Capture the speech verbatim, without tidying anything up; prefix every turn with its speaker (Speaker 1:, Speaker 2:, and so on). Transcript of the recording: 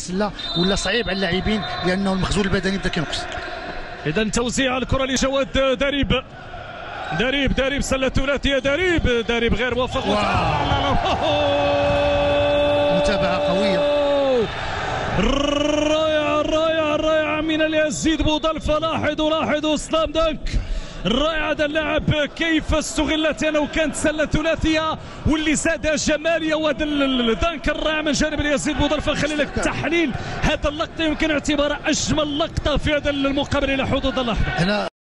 Speaker 1: السله ولا صعيب على اللاعبين لانه المخزون البدني بدا كينقص.
Speaker 2: اذا توزيع الكره لجواد دريب دريب دريب سله ثلاثيه دريب دريب غير موفق.
Speaker 1: متابعه قويه
Speaker 2: رائعه رائعه رائعه من اليزيد بوظلفه. لاحظوا لاحظوا سلام دانك رائع هذا اللاعب كيف استغلت انه كانت سله ثلاثيه واللي زادها جماليه. وهذا الدانك الرائع من جانب اليزيد بوظلفه. خلي لك تحليل هذا اللقطه يمكن اعتبارها اجمل لقطه في هذا المقابله الى حدود اللحظه.